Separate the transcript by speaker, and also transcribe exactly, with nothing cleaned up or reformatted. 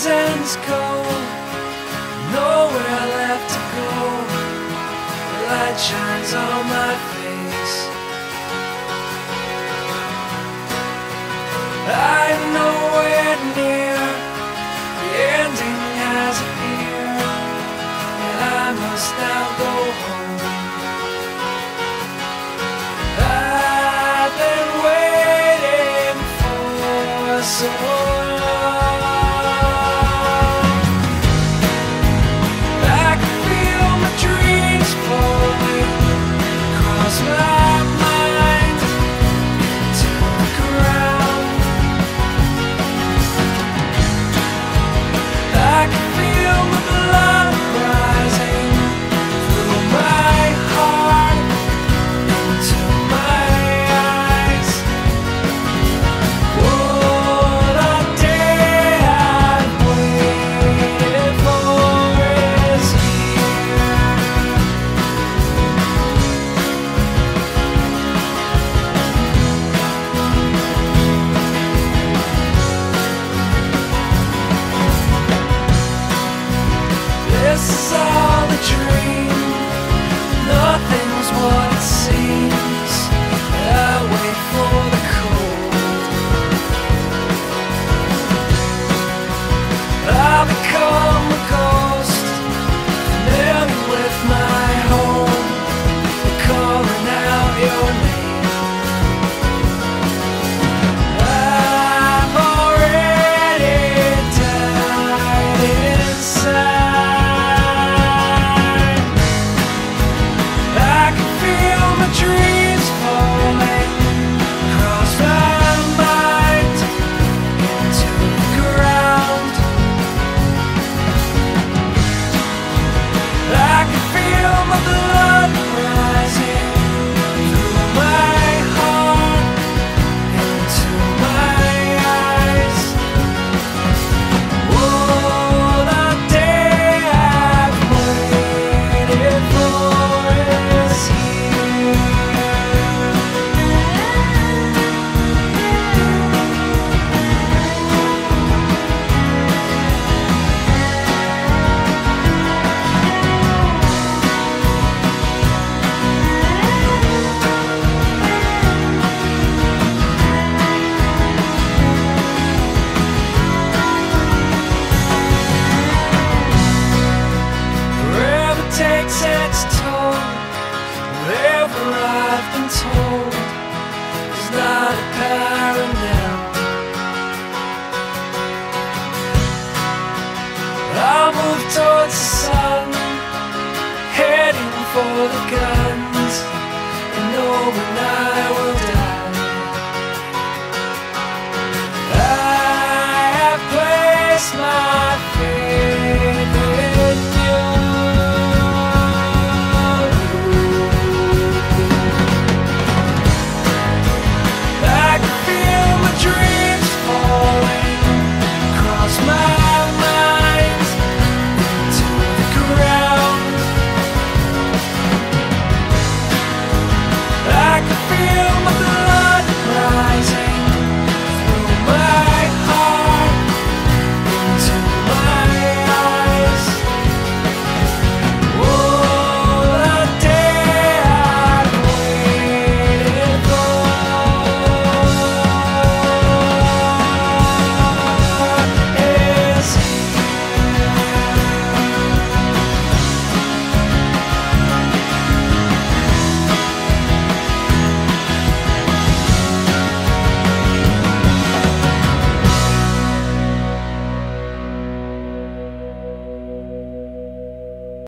Speaker 1: seasons go, nowhere left to go. The light shines on my face. I'm nowhere near the ending has appeared, and I must now go home. I've been waiting for so long. I can feel my dreams falling across my mind into the ground. I can feel my blood rising through my heart into my eyes. Oh, the day I've waited for is here. This is all a dream. Nothing's what it seems. I wait for the cold. I become a ghost, familiar with my home, calling out your name. I've already died inside. I can feel my dreams falling across my mind into the ground. I can feel my blood rising through my heart into my eyes. Oh, the day I've waited for is here. Forever takes its toll. Whatever I've been told is not apparent now. I'll move towards the sun, heading for the guns, and knowing I